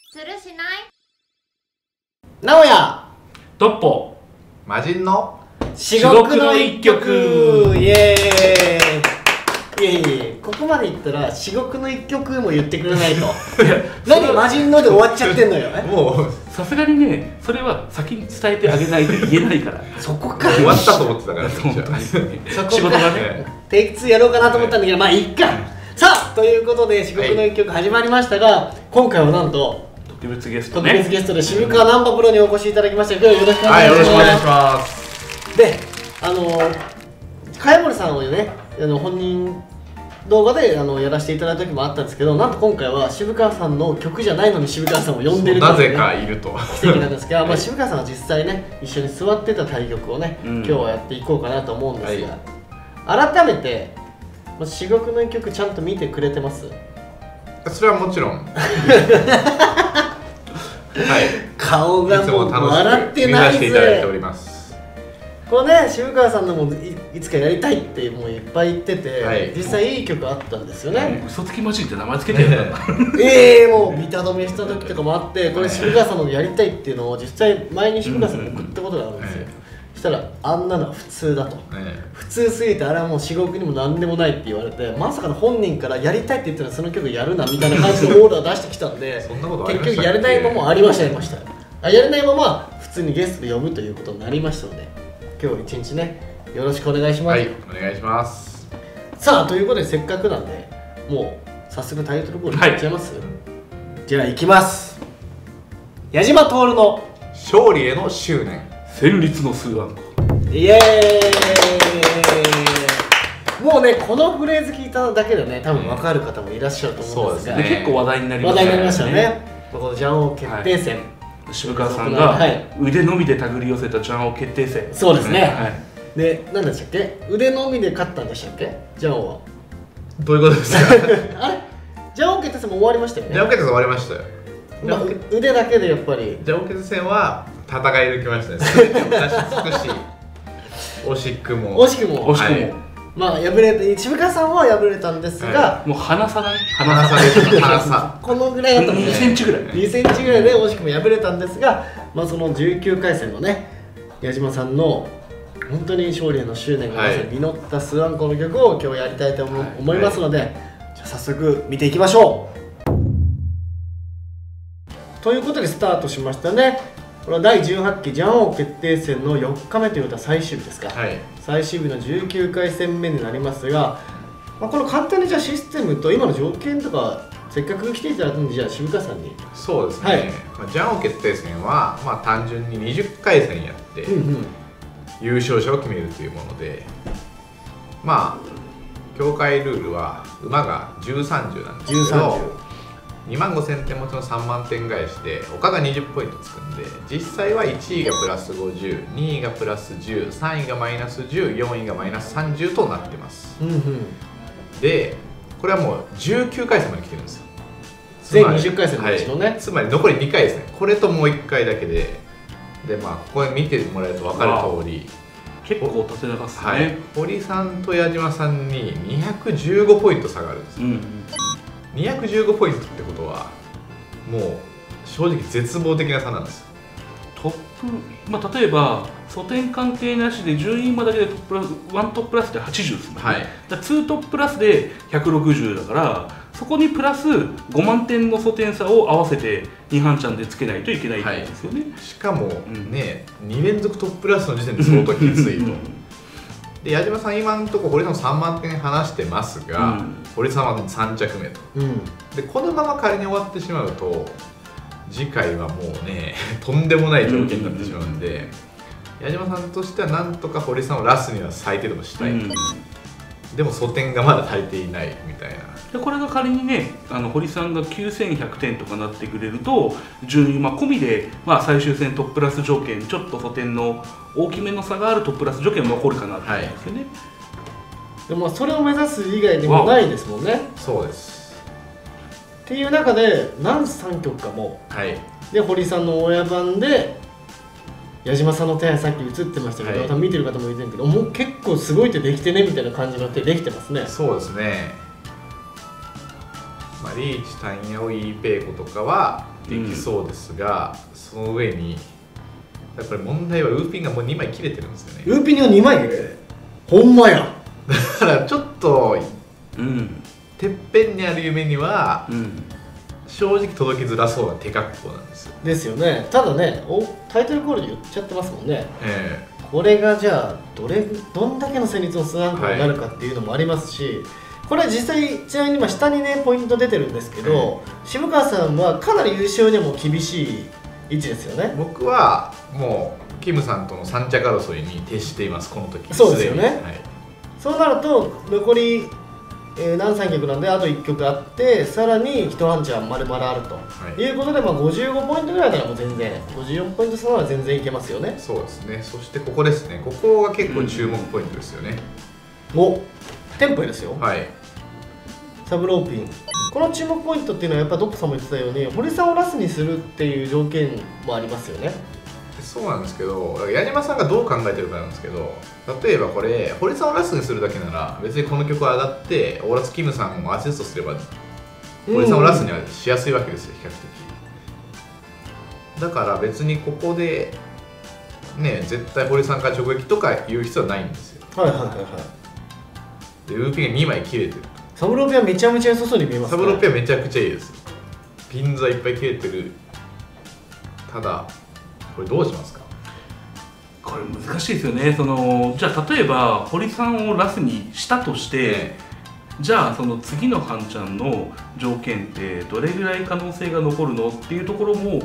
するしない直哉トッポ魔人の至極の一曲イエーイ。いやいや、ここまでいったら至極の一曲も言ってくれないと何魔人ので終わっちゃってんのよ。 もうさすがにね、それは先に伝えてあげないと言えないからそこか終わったと思ってたから本当にそこか仕事がねテイク2やろうかなと思ったんだけど、まあいっか。さあということで至極の一曲始まりましたが、今回はなんと特別ゲスト特別ね。 ゲストで渋川ナンバプロにお越しいただきました。今日よろしくおはい、 願いしよろしくお願いします。 ます。 で、茅森さんをね、本人動画でやらせていただいた時もあったんですけど、なんと今回は渋川さんの曲じゃないのに渋川さんを呼んでるなぜというねかいると。 奇跡なんですが、まあ、渋川さんは実際ね一緒に座ってた対局をね、今日はやっていこうかなと思うんですが、改めて至極の一曲ちゃんと見てくれてます？ それはもちろん。はい。 顔がもういつも楽笑ってないしく見させていただいておぜ。 ります。 これね、渋川さんのもいつかやりたいってもういっぱい言ってて、 はい、 実際いい曲あったんですよね。 嘘つき魔人って名前つけてるんだもう見た止めした時とかもあって、これ渋川さんのやりたいっていうのを実際前に渋川さんに送ったことがあるんですよ。そしたらあんなのは普通だと、普通すぎてあれはもう至極にも何でもないって言われて、まさかの本人からやりたいって言ったらその曲やるなみたいな感じのオーダー出してきたんでそんなことありましたっけ？ 結局やれないままありましたやれないまま普通にゲストで呼ぶということになりましたので、今日一日ねよろしくお願いします。 はい、お願いします。 さあということでせっかくなんでもう早速タイトルコールいっちゃいます、じゃあいきます。矢島徹の勝利への執念。 戦慄の数案イエーイ。もうねこのフレーズ聞いただけでね多分分かる方もいらっしゃると思うんですが、 そうですね結構話題になりま話した題になりましたよね。このジャン王決定戦、 渋川さんが腕のみで手繰り寄せたジャン王決定戦。 そうですね、 はいで何でしたっけ、腕のみで勝ったんでしたっけジャン王は。 どういうことですか？ あれジャン王決定戦も終わりましたよね。 ジャンオケット終わりましたよ。 まあ腕だけでやっぱりジャンオケット戦は戦い抜きましたね。全てを出し尽くし、惜しくも。 惜しくもまあ敗れて渋川さんは敗れたんですが、 もう離さない離される離さ。 このぐらいだったので 2センチぐらい 2センチぐらいで惜しくも敗れたんですが、まあ、その19回戦のね矢島さんの本当に勝利への執念がまさに実ったスワンコの曲を今日やりたいと思いますので、じゃあ早速見ていきましょう。ということでスタートしましたね。これは第18期ジャン王決定戦の4日目ということは最終日ですか、最終日の19回戦目になりますが、まあ、この簡単にじゃあシステムと今の条件とかせっかく来ていただくんで、じゃあ渋川さんに。 そうですね、ジャン王決定戦は、まあ、単純に20回戦やって、優勝者を決めるというもので、まあ協会ルールは馬が13銃なんですけど、25000点持ちの3万点返しで他が20ポイントつくんで、実際は1位がプラス50、2位がプラス10、3位がマイナス10、4位がマイナス30となってます。でこれはもう19回戦まで来てるんですよ。 全20回戦のうちのね、 つまり残り2回ですね。これともう1回だけで、まあここで見てもらえると分かる通り、 結構縦長っすね。 堀さんと矢島さんに215ポイント差があるんですよ。215ポイントってことはもう正直絶望的な差なんですよ。 トップ、まあ、例えば素点関係なしで順位馬だけでトップラス1トッププラスで80ですもんね、だから2トッププラスで160だから、そこにプラス5万点の素点差を合わせて2半チャンでつけないといけないんですよね、 しかもね、2連続トッププラスの時点で相当きついと。で矢島さん今のところ堀さん3万点離してますが、堀さんは3着目と、でこのまま仮に終わってしまうと次回はもうねとんでもない条件になってしまうんで、矢島さんとしてはなんとか堀さんをラスには最低でもしたいと、でも素点がまだ足りていないみたいな。 でこれが仮にね堀さんが9100点とかなってくれると順位、込みで、最終戦トッププラス条件ちょっと素点の大きめの差があるトッププラス条件は残るかなと思うんですよね、 でもそれを目指す以外にもないですもんね。 そうですっていう中で何3曲かも、で堀さんの親番で矢島さんの手さっき映ってましたけど、多分見てる方もいるけど、もう結構すごい手できてねみたいな感じの手できてますね。 そうですね、リーチ、タンヤオ、イーペイコとかはできそうですが、その上にやっぱり問題はウーピンがもう2枚切れてるんですよね。 ウーピンが2枚ほんまや。 だからちょっと、てっぺんにある夢には、正直届きづらそうな手格好なんですよ。 ですよね。ただね、タイトルコールで言っちゃってますもんね。これがじゃあどんだけの戦慄のスランプになるかっていうのもありますし、これは実際ちなみに今下にねポイント出てるんですけど、渋川さんはかなり優勝にも厳しい位置ですよね。 僕はもうキムさんとの3着争いに徹しています、この時。 そうですよね。そうなると残り何三曲なんであと1曲あって、さらに1ハンチは丸々あると、いうことで、55ポイントぐらいならもう全然54ポイント差なら全然いけますよね。 そうですね。そしてここですね、ここが結構注目ポイントですよね。 テンポいいですよ。サブローピン、この注目ポイントっていうのはやっぱドップさんも言ってたように堀さんをラスにするっていう条件もありますよね。 そうなんですけど、矢島さんがどう考えてるかなんですけど、例えばこれ堀さんをラスにするだけなら別にこの曲上がってオーラスキムさんをアシストすれば堀さんをラスにはしやすいわけですよ、比較的。だから別にここでね絶対堀さんから直撃とか言う必要はないんですよ。でウーピンが2枚切れてる。 サブローピンはめちゃめちゃ良さそうに見えますね。 サブローピンはめちゃくちゃいいです。ピンズはいっぱい切れてる。ただこれどうしますか？ これ難しいですよね。じゃあ例えば堀さんをラスにしたとして、じゃあその次のハンちゃんの条件ってどれぐらい可能性が残るのっていうところも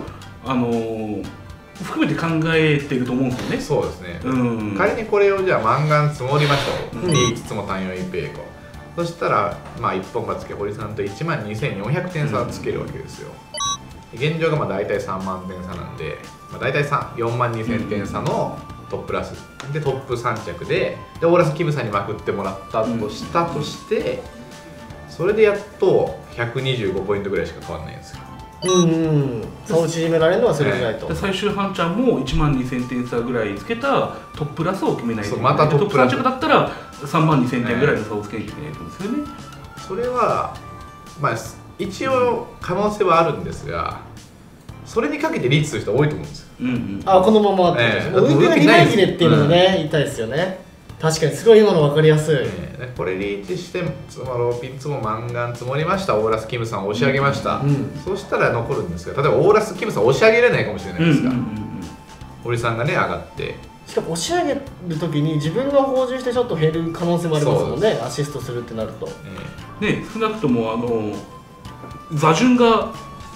含めて考えてると思うんですよね。 そうですね。仮にこれをじゃあマンガン積もりましょう。いくつも単4イペーコ。そしたらまあ一本がつけ堀さんと12,400点差をつけるわけですよ。現状がまあ大体3万点差なんで、まあ、大体42,000点差のトップラスでトップ3着でオーラスキムさんにまくってもらったとしたとして、それでやっと125ポイントぐらいしか変わらないんですよ。 差を縮められるのはそれぐらいと。 最終ハンちゃんも12,000点差ぐらいつけたトップラスを決めないといけない。 またトップ 3着だったら32,000点ぐらいの差をつけないといけないんですよね。 それはまあ一応可能性はあるんですが、それにかけてリーチする人多いと思うんですよ。 このままってことですね。ウーピンが2枚切れっていうのがね、言いたいですよね。確かにすごい今の分かりやすい。 これリーチしてローピンツもマンガン積もりました。オーラスキムさんを押し上げました。そうしたら残るんですが、例えばオーラスキムさん押し上げれないかもしれないですが、堀さんがね上がって、 しかも押し上げるときに自分が放充してちょっと減る可能性もありますもんね。アシストするってなると少なくとも座順が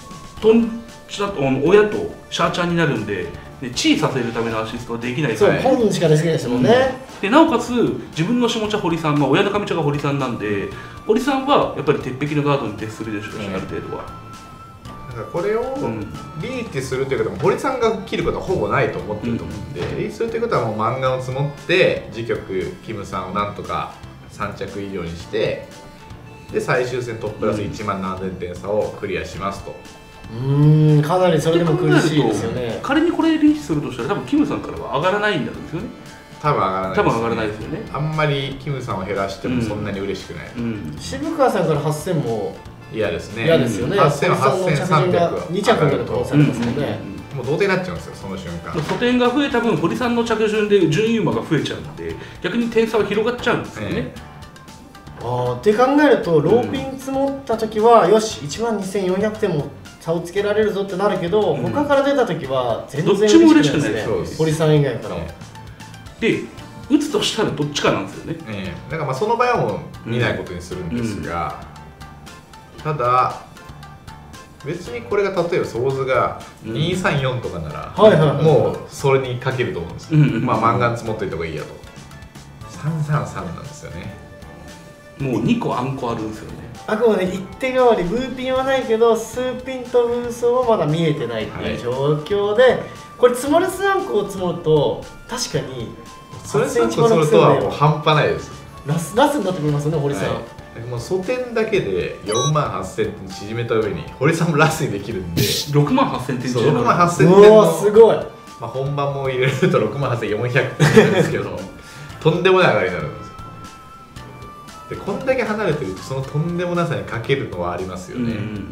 親とシャーちゃんになるんで、地位させるためのアシストはできないですよね。本しかできないですもんね。 でなおかつ自分の下茶堀さん、親の上茶が堀さんなんで、堀さんはやっぱり鉄壁のガードに徹するでしょうし、ある程度は。 だからこれをリーチするということは堀さんが切ることはほぼないと思ってると思うんで、リーチするということはもう漫画を積もって次局キムさんをなんとか3着以上にして、で最終戦トッププラス17,000点差をクリアしますと。 かなりそれでも苦しいですよね。 仮にこれリーチするとしたら多分キムさんからは上がらないんだと思うんですよね。 多分上がらないですよね。 あんまりキムさんを減らしてもそんなに嬉しくない。 渋川さんから8,000も嫌ですね。 嫌ですよね。 8,000は8,300が 2着になる可能性ありますもんね。 もう同点になっちゃうんですよ、その瞬間。 拠点が増えた分堀さんの着順で順位馬が増えちゃうんで、逆に点差は広がっちゃうんですよね。 って考えるとローピン積もった時はよし12,400点も差をつけられるぞってなるけど、他から出た時は全然嬉しくないですね。堀さん以外からは。 で打つとしたらどっちかなんですよね。 だからまあその場合はもう見ないことにするんですが、ただ別にこれが例えばソーズが234とかならもうそれにかけると思うんですよ。まあマンガン積もっといた方がいいやと。333なんですよね。 もう2個あんこあるんですよね。 あくまで一手代わりブーピンはないけどスーピンとブーソーはまだ見えてないっていう状況で、これ積もるスあんこを積もると確かにそれ3個積もるとはもう半端ないです。 ラスになってくれますよね、堀さん。 もう素点だけで48,000点縮めた上に堀さんもラスにできるんで 68,000点縮める。68,000点のすごい、 まあ本番も入れると68,400点なんですけどとんでもない上がりになるんですよ。でこんだけ離れてるとそのとんでもなさにかけるのはありますよね。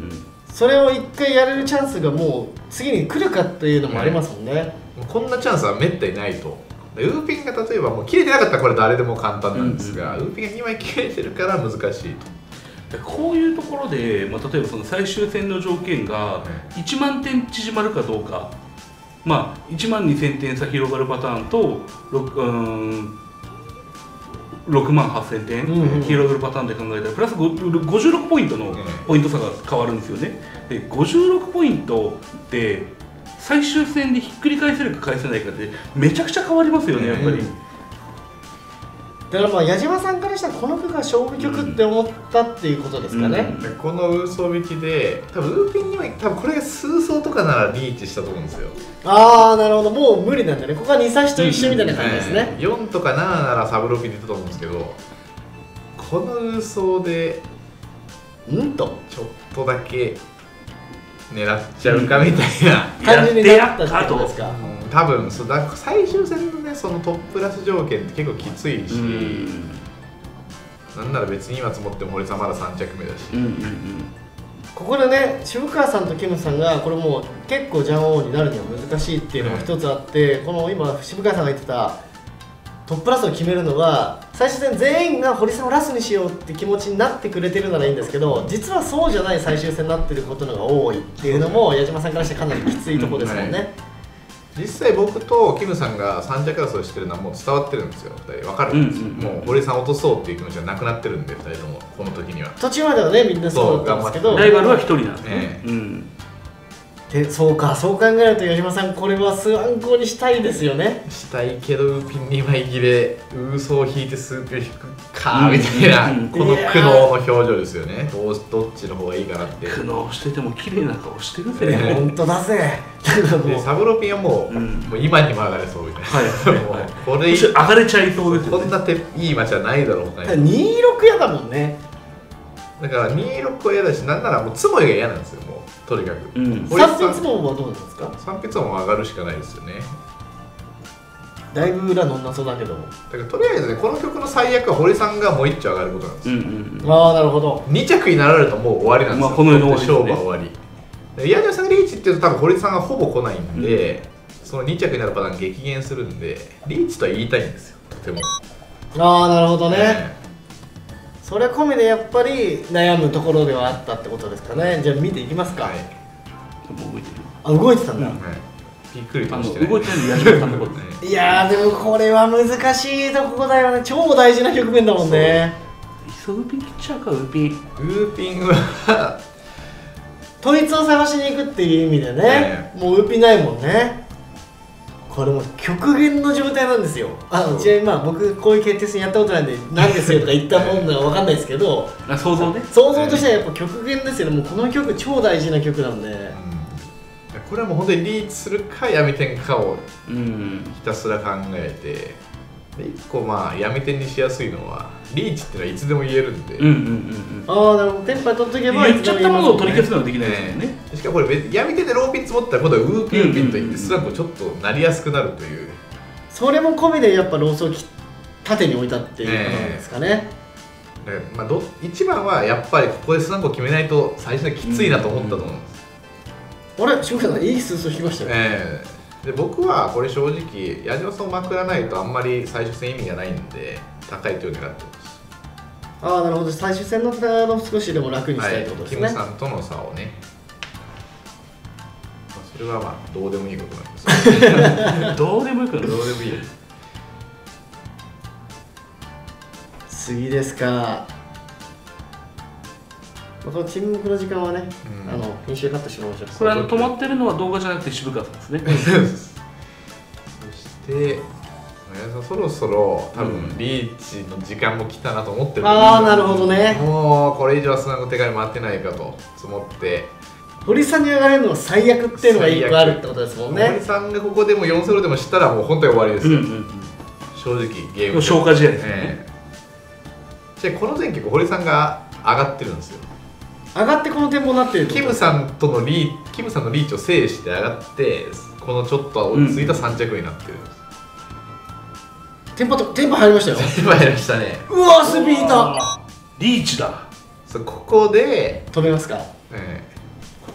それを1回やれるチャンスがもう次に来るかっていうのもありますもんね。 こんなチャンスはめったにないと。ウーピンが例えばもう切れてなかったらこれ誰でも簡単なんですが、ウーピンが2枚切れてるから難しいと。 こういうところで、例えばその最終戦の条件が1万点縮まるかどうか、1万2000点差広がるパターンと6万8000点広がるパターンで考えたらプラス56ポイントのポイント差が変わるんですよね。で56ポイントって最終戦でひっくり返せるか返せないかでめちゃくちゃ変わりますよね、やっぱり。 だから矢島さんからしたらこの曲が勝負曲って思ったっていうことですかね。 このウーソー引きで多分ウーピンには多分これが数層とかならリーチしたと思うんですよ。 ああなるほど、もう無理なんだね。ここは2差しと一緒みたいな感じですね。 4とか7ならサブロピでいったと思うんですけど、このウーソーでちょっとだけ狙っちゃうかみたいな感じになったってことですか。 多分最終戦のねそのトップラス条件って結構きついし、なんなら別に今積もっても堀さんまだ3着目だし、 ここでね渋川さんとキムさんがこれもう結構ジャン王になるには難しいっていうのが一つあって、この今渋川さんが言ってたトップラスを決めるのは最終戦全員が堀さんをラスにしようって気持ちになってくれてるならいいんですけど、実はそうじゃない最終戦になってることのが多いっていうのも矢島さんからしてかなりきついところですもんね。 実際僕とキムさんが3着争いしてるのはもう伝わってるんですよ。2人分かるんですよ。もう堀さん落とそうっていう気持ちがなくなってるんで、2人ともこの時には途中まではねみんなそうだったんですけど、 ライバルは1人なんですね。 そうか、そう考えると矢島さんこれは参考にしたいですよね。 したいけどウーピン2枚切れウーソー引いてスーピを引くかみたいな、この苦悩の表情ですよね。どっちの方がいいかなって苦悩してても綺麗な顔してるぜ。 本当だぜ。 でサブロピンはもう今にも上がれそうみたいな、 これ上がれちゃいそうですよね。 こんないい街はないだろうか。 26やだもんね。 だから26は嫌だし、なんならもうつもりが嫌なんですよ。もうとにかく 3筆もはどうなんですか。 3筆も上がるしかないですよね。 だいぶ裏乗んなそうだけども、 だからとりあえずねこの曲の最悪は堀さんがもう1丁上がることなんですよ。 ああなるほど。 2着になられるともう終わりなんですよ。 この世の勝負は終わり。矢島さんがリーチっていうと多分堀さんがほぼ来ないんで、その2着になるパターン激減するんでリーチとは言いたいんですよ、とても。ああなるほどね。それ込みでやっぱり悩むところではあったってことですかね。じゃあ見ていきますか。 もう動いてる。 あ動いてたんだ。 びっくりとして動いてるの矢島さんのことね。 いやーでもこれは難しいとこだよね。超大事な局面だもんね。 ウーピン切っちゃうか。ウーピンは統一を探しに行くっていう意味でね、もうウーピンないもんね。これも極限の状態なんですよ。ちなみに僕こういう決定戦やったことないんでなんですよとか言ったもんなら分かんないですけど、 想像ね。 想像としてはやっぱ極限ですよね。もうこの曲超大事な曲なんで、 これはもう本当にリーチするか闇点かをひたすら考えて、1個闇点にしやすいのはリーチっていうのはいつでも言えるんで、 ああなるほど。テンパイ取っとけば言っちゃったものを取り消すのはできないですよね。 しかもこれ闇点でローピン積もったら今度はウーピンといってスランプちょっとなりやすくなるという、 それも込みでやっぱロースを縦に置いたっていうことなんですかね。 一番はやっぱりここでスランプを決めないと最初にきついなと思ったと思うんです。 あれ渋川さんいい数字引きましたよ。 で僕はこれ正直矢島さんをまくらないとあんまり最終戦意味がないんで高い手を狙ってます。 ああなるほど。最終戦の少しでも楽にしたいってことですね。 キムさんとの差をね、それはどうでもいいことなんです。 どうでもいいこと。 どうでもいいです。 次ですか。この沈黙の時間はね、編集カットしましょう。 これ止まってるのは動画じゃなくて渋川さんですね。 そしてそろそろ多分リーチの時間も来たなと思ってるんですよ。 ああなるほどね。 もうこれ以上はスナの手が回ってないかと積もって、 堀さんに上がれるのは最悪っていうのが1個あるってことですもんね。 堀さんがここでも4-0でもしたらもう本当に終わりですよ。正直ゲーム消化試合ですね。 でこの前曲堀さんが上がってるんですよ。 上がってこの展望になってる。 キムさんのリーチを制して上がってこのちょっと落ち着いた3着になってるんです。 テンポ入りましたよ。 テンポ入りましたね。 うわスピードリーチだ。 ここで止めますか。 こ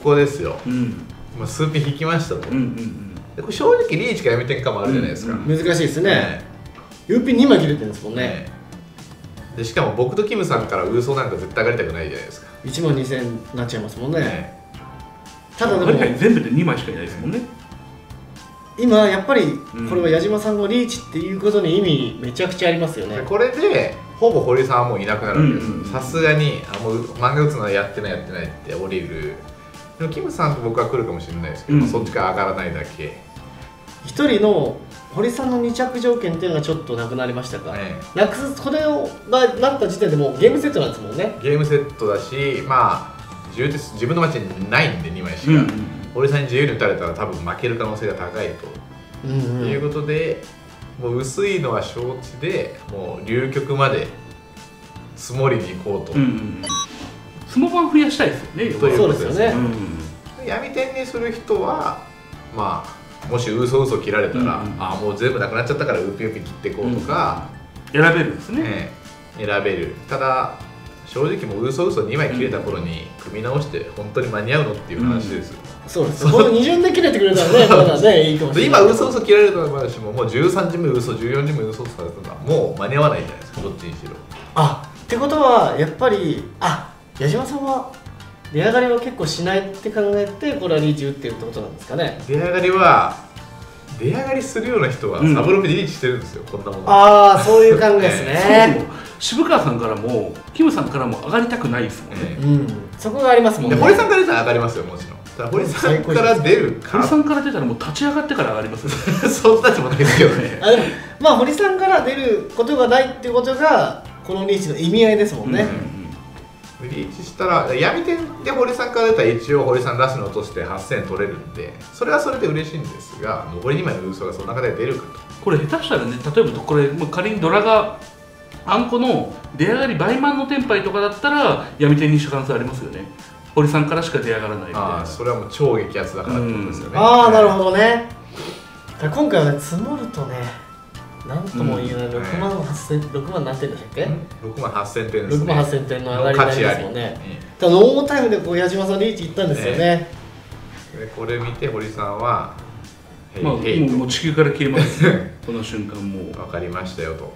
こですよ、 うん、 数ピン引きましたと、でこれ正直リーチかやめてんかもあるじゃないですか、 難しいですね、ユーピン2枚切れてるんですもんね、 でしかも僕とキムさんからウーソーなんか絶対上がりたくないじゃないですか。 1万2000になっちゃいますもんね、ただでも全部で2枚しかいないですもんね、 今やっぱりこれは矢島さんのリーチっていうことに意味めちゃくちゃありますよね。 これでほぼ堀さんはもういなくなるわけです。さすがにもう漫画打つのはやってないって降りる。でもキムさんと僕は来るかもしれないですけど、そっちから上がらないだけ。 一人の堀さんの2着条件っていうのがちょっとなくなりましたか、なくす、これがなった時点でもうゲームセットなんですもんね。 ゲームセットだし、まあ自分の街にないんで2枚しか、堀さんに自由に打たれたら多分負ける可能性が高いと、いうことで、もう薄いのは承知でもう流局まで積もりに行こうと、 スモバン増やしたいですよね。 そうですよね、 闇点にする人はまあもし嘘切られたら、もう全部なくなっちゃったからウピウピ切っていこうとか、 選べるんですね、 選べる。ただ正直もう嘘2枚切れた頃に組み直して本当に間に合うのっていう話ですよ、 そうです。この2巡で切れてくれたらね、まだね、いいかもしれない。 今嘘切られたのもあるし、もう13時目嘘、14時目嘘されたのはもう間に合わないじゃないですか、どっちにしろ。 ってことはやっぱり矢島さんは値上がりは結構しないって考えてこれはリーチ打ってるってことなんですかね。 値上がりするような人はサブロミでリーチしてるんですよ、こんなもの。そういう考えですね。 渋川さんからもキムさんからも上がりたくないですもんね、 そこがありますもんね。 堀さんから出たら上がりますよ、もちろん。ただ堀さんから出るか、 堀さんから出たらもう立ち上がってから上がりますよそんなでもないですけどね。 でもまあ堀さんから出ることがないっていうことがこのリーチの意味合いですもんね。 リーチしたら闇点で堀さんから出たら一応堀さんラスに落として8000取れるんで、それはそれで嬉しいんですが、残り2枚の嘘がその中で出るかと。 これ下手したらね、例えばこれもう仮にドラがあんこの出上がり倍満のテンパイとかだったら闇点にした可能性ありますよね。堀さんからしか出上がらないみたいな。 それはもう超激アツだからってことですよね。 なるほどね。今回はね、積もるとね、なんとも言えない6万何点でしたっけ ？6万8000点ですね。 6万8000点の上がりになりますもんね。ただノータイムで矢島さんリーチいったんですよね。 これ見て堀さんはもう地球から消えますねこの瞬間もう分かりましたよと。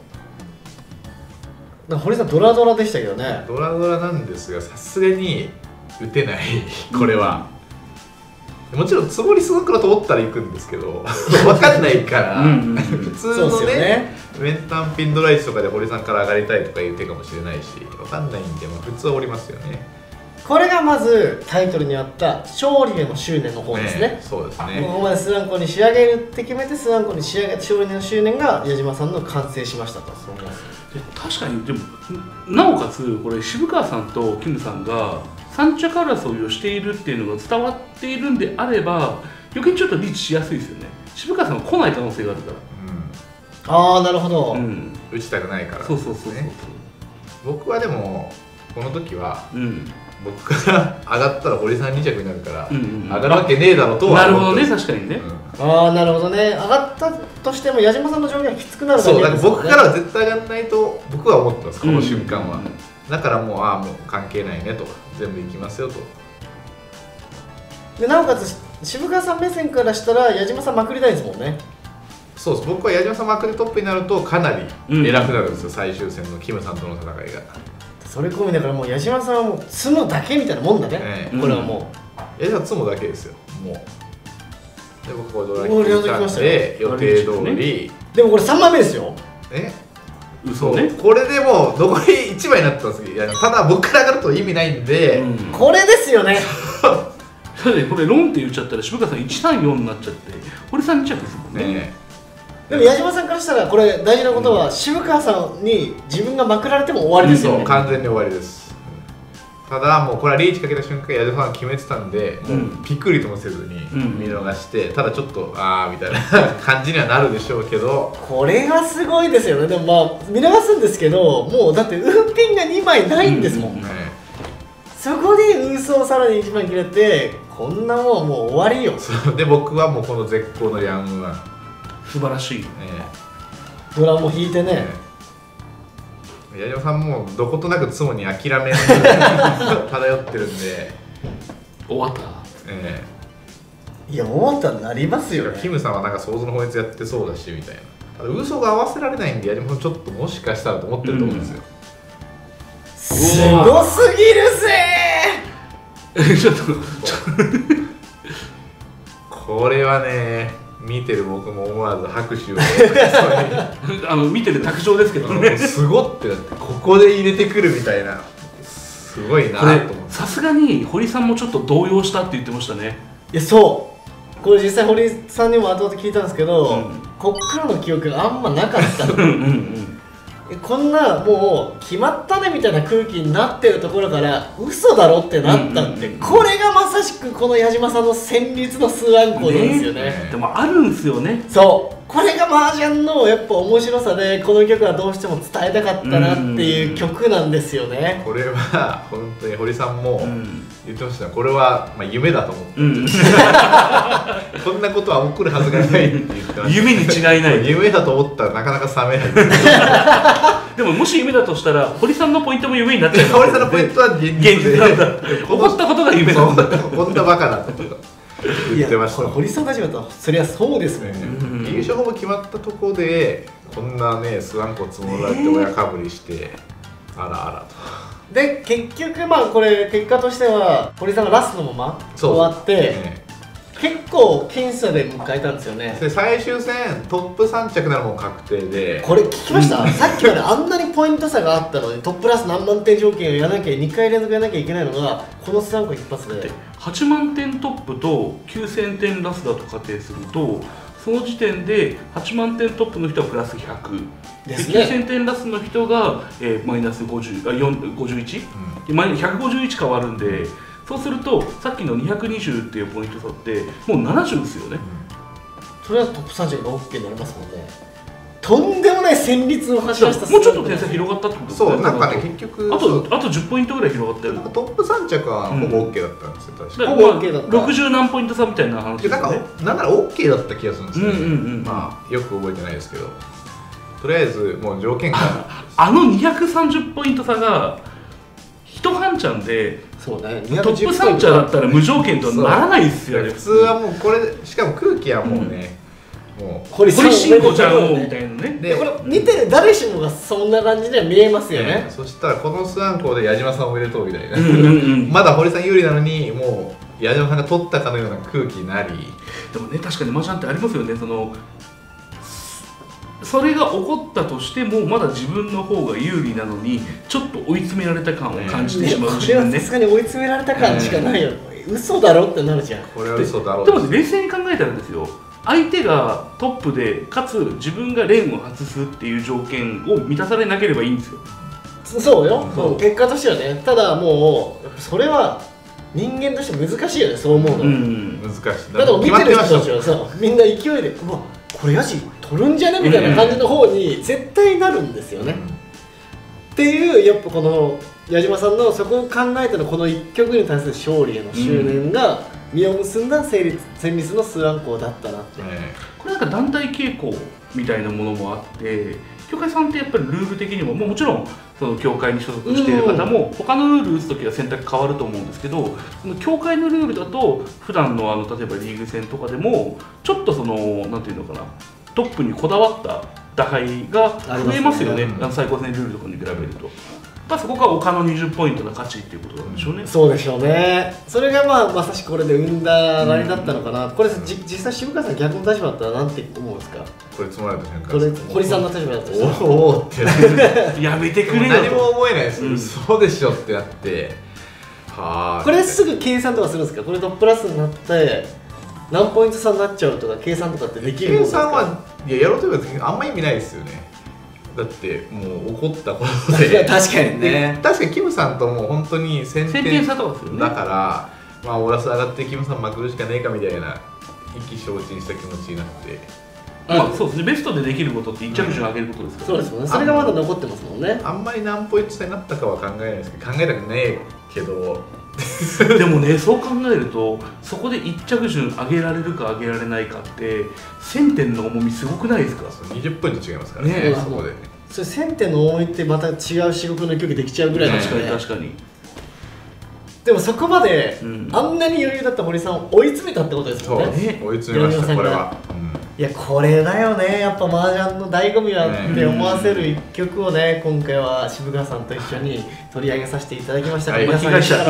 堀さんドラドラでしたけどね。 ドラドラなんですが、さすがに打てないこれは。もちろん積もりすごくのと思ったら行くんですけど分かんないから普通のねメンタンピンドライチとかで堀さんから上がりたいとかいう手かもしれないし、分かんないんで、普通は降りますよね。 これがまずタイトルにあった勝利への執念の方ですね。 そうですね。 ここまでスワンコに仕上げるって決めてスワンコに仕上げて勝利への執念が矢島さんの完成しましたと思います。 確かに。でもなおかつこれ渋川さんとキムさんが3着争いをしているっていうのが伝わっているんであれば余計にちょっとリーチしやすいですよね。渋川さんは来ない可能性があるから。 なるほど、 打ちたくないから。 そう僕はでもこの時は、僕から上がったら堀さん2着になるから、上がるわけねえだろうとは思ってます。 なるほどね、確かにね。 なるほどね。上がったとしても矢島さんの上限がきつくなるだけですよね。そう、僕からは絶対上がらないと僕は思ってます、この瞬間は。だからもうもう関係ないねと、全部いきますよと。 でなおかつ渋川さん目線からしたら矢島さんまくりたいですもんね。 そうです。僕は矢島さんまくりトップになるとかなり偉くなるんですよ、最終戦のキムさんとの戦いが。 それ込みだからもう矢島さんはもう積むだけみたいなもんだね、これはもう矢島さん積むだけですよ、もう。で僕これドラキ来たんで予定通り。 でもこれ3枚目ですよ。 嘘ね。 これでもう残り1枚になってます。ただ僕から上がると意味ないんで、 これですよねこれロンって言っちゃったら渋川さん134になっちゃって堀さん2着ですもんね。 でも矢島さんからしたらこれ大事なことは、渋川さんに自分がまくられても終わりですよね。 完全に終わりです。ただもうこれはリーチかけた瞬間矢島さん決めてたんで、もうピクリともせずに見逃して、ただちょっとみたいな感じにはなるでしょうけど、 これがすごいですよね。でも見逃すんですけど、もうだってウーピンが2枚ないんですもん、そこでウーソをさらに1枚切れて、こんなもんもう終わりよ。 で僕はもうこの絶好のヤンワン素晴らしい、 ドラも引いてね、 矢島さんもどことなくツモに諦め漂ってるんで終わったいや思ったらなりますよね。 キムさんはなんか想像の法律やってそうだしみたいな。ただ嘘が合わせられないんで、ちょっともしかしたらと思ってると思うんですよ。 すごすぎるぜちょっとこれはね、見てる僕も思わず拍手を見てる卓上ですけどね。 すごってなって、ここで入れてくるみたいな、すごいなと思って。 さすがに堀さんもちょっと動揺したって言ってましたね。 いやそうこれ実際堀さんにも後々聞いたんですけど、こっからの記憶があんまなかったの。こんなもう決まったねみたいな空気になってるところから嘘だろってなったって、これがまさしくこの矢島さんの戦慄の数案考なんですよね。 でもあるんですよね。 そうこれが麻雀のやっぱ面白さで、この曲はどうしても伝えたかったなっていう曲なんですよね。 これは本当に堀さんも言ってましたね。これは夢だと思って、こんなことは起こるはずがないって言ってました。 夢に違いない。 夢だと思ったらなかなか覚めない。 でももし夢だとしたら堀さんのポイントも夢になっちゃう。 堀さんのポイントは現実なんだ。起こったことが夢なんだ。 こんなバカだと言ってました。 これ堀さんたちだとそりゃそうですもんね。 優勝も決まったところでこんなねスワンコ積もられて親かぶりして、あらあらと。 で結局これ結果としては堀さんがラストのまま終わって、結構僅差で迎えたんですよね。 で最終戦トップ3着ならもう確定で、 これ聞きました、さっきまであんなにポイント差があったのにトップラス何万点条件をやらなきゃ2回連続やらなきゃいけないのがこの3個一発で 8万点トップと9000点ラスだと仮定すると、その時点で8万点トップの人はプラス100 ですね。 9000点ラスの人が、マイナス51、マイナス151変わるんで、そうするとさっきの220っていうポイント差ってもう70ですよね。 それはトップ30が OK になりますもんね。とんでもない戦慄を走らせた。 もうちょっと点差広がったってことですね。 そうなんかね、結局あと10ポイントぐらい広がってる。 トップ3着はほぼ OK だったんですよ、確かほぼ OK だった。 60何ポイント差みたいな話ですね。 なんなら OK だった気がするんですよね。まあよく覚えてないですけど、とりあえずもう条件が 230ポイント差が一半ちゃんで、 そうね、 トップ3着だったら無条件とはならないですよね。 普通はもうこれで、しかも空気はもうね、もう堀慎吾ちゃんをみたいなね。 でこれ見てる誰しもがそんな感じでは見えますよね。 そしたらこのスワンコで矢島さんを入れとうみたいな、まだ堀さん有利なのにもう矢島さんが取ったかのような空気になり。 でもね、確かに麻雀ってありますよね。それが起こったとしてもまだ自分の方が有利なのにちょっと追い詰められた感を感じてしまう自分ね。 これはさすがに追い詰められた感しかないよ。嘘だろってなるじゃん。 これは嘘だろ。 でも冷静に考えたらですよ、相手がトップでかつ自分がレーンを外すっていう条件を満たされなければいいんですよ。 そうよ、結果としてはね。ただもうそれは人間として難しいよね、そう思うの。 難しい。 だから見てる人たちはさ、みんな勢いでうわこれヤジ取るんじゃねみたいな感じの方に絶対なるんですよね。っていうやっぱこの矢島さんのそこを考えてのこの1曲に対する勝利への執念が実を結んだ戦慄のスワンコだったなって。 これなんか団体傾向みたいなものもあって、協会さんってやっぱりルール的にももちろんその協会に所属している方も他のルール打つ時は選択変わると思うんですけど、その協会のルールだと普段の例えばリーグ戦とかでもちょっとなんていうのかな、トップにこだわった打敗が増えますよね、最高戦ルールとかに比べると。そこが岡の20ポイントの価値っていうことなんでしょうね。 そうでしょうね。それがまさしくこれで生んだラリだったのかな。これ実際渋川さん逆の立場だったらなんて思うんですか。 これ積まれた瞬間、 これ堀さんの立場だったらおおってやめてくれよ。 何も思えないです。そうでしょってなって、 はあ。これすぐ計算とかするんですか。これとプラスになって何ポイント差になっちゃうとか計算とかってできるんですか。 計算はいややろうというかあんまり意味ないですよね。だってもう怒ったことで確かにね。 確かにキムさんとも本当に1000点差とかするね。 だからオーラス上がってキムさんまくるしかねえかみたいな意気消沈した気持ちになって、 そうですね。ベストでできることって一着順上げることですから、 そうですもんね。それがまだ残ってますもんね。 あんまり何ポイント差になったかは考えないですけど、考えたくねえけどでもね、そう考えるとそこで一着順上げられるか上げられないかって1000点の重みすごくないですか。 20ポイント違いますからね。そこでそれ1000点の重みってまた違う至極の距離できちゃうぐらいの。 確かに確かに。 でもそこまで、あんなに余裕だった森さんを追い詰めたってことですもんね。 追い詰めましたこれは。 いやこれだよね、やっぱ麻雀の醍醐味はって思わせる一曲をね、今回は渋川さんと一緒に取り上げさせていただきましたが、皆さん被害者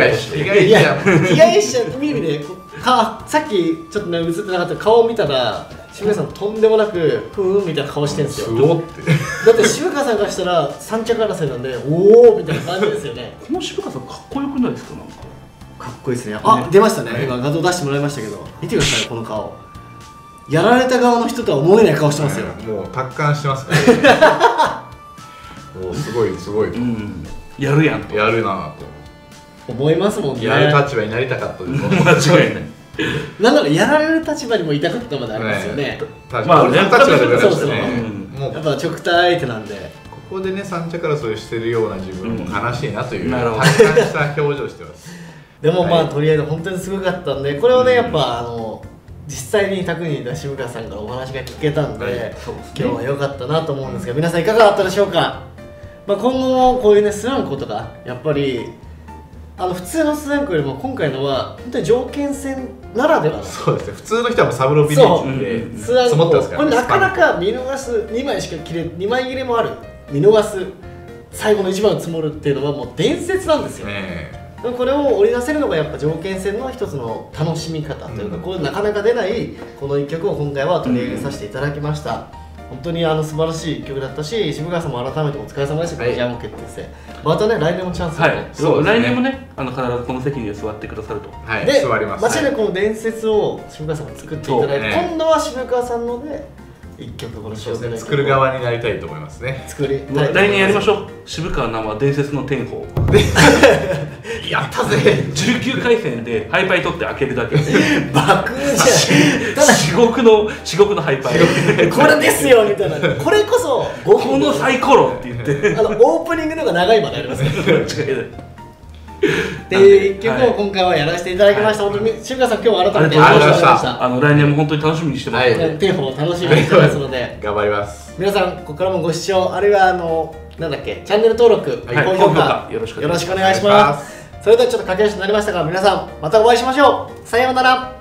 って意味でさっきちょっとね映ってなかった顔を見たら渋川さんとんでもなくふーんみたいな顔してるんですよ。だって渋川さんからしたら3着争いなんでおおみたいな感じですよね。 この渋川さんかっこよくないですか？なんかかっこいいですね。あ、出ましたね。今画像出してもらいましたけど、見てくださいこの顔。やられた側の人とは思えない顔してますよ。 もう達観してますからね。もうすごいすごいと、 やるやんと、 やるなと思いますもんね。 やる立場になりたかったです。 間違いない。 なんならやられる立場にもいたかったまでありますよね。 まあね、 立場でございまそうそう。 したね。 やっぱ直対相手なんで。 ここでね3着争いしてるような自分も悲しいなという達観した表情してます。 でもまあとりあえず本当にすごかったんで、これをねやっぱ実際に宅にいた渋川さんからお話が聞けたんで、今日は良かったなと思うんですが、皆さんいかがだったでしょうか。まあ今後もこういうねスランコとかやっぱり普通のスランコよりも今回のは本当に条件戦ならでは。 そうですね、普通の人はもうサブロビリッジでスランコ積もってますからね。 これなかなか見逃す2枚しか切れ2枚切れもある、見逃す最後の1枚を積もるっていうのはもう伝説なんですよ。これを織り出せるのがやっぱ条件戦の一つの楽しみ方というか、これなかなか出ないこの1曲を今回は取り上げさせていただきました。本当に素晴らしい曲だったし、渋川さんも改めてお疲れ様でした。ジャン決定戦またね来年もチャンスがね、 来年もね必ずこの席に座ってくださると。 で座ります。 間違いなくこの伝説を渋川さんが作っていただいて、今度は渋川さんので一曲この作る側になりたいと思いますね。 作り来年やりましょう。渋川生伝説の天宝。 やったぜ。 19回戦でハイパイ取って開けるだけ。 爆じゃん。ただ至極のハイパイ。 これですよみたいな。これこそこのサイコロって言って。 オープニングの方が長いまでありますから。 間違いない。 っていう一曲を今回はやらせていただきました。本当に渋川さん今日は改めてありがとうございました。 来年も本当に楽しみにしてます。 テンポを楽しみにしてますので頑張ります。 皆さんここからもご視聴あるいはなんだっけチャンネル登録、高評価よろしくお願いします。それではちょっと駆け足になりましたが皆さんまたお会いしましょう。さようなら。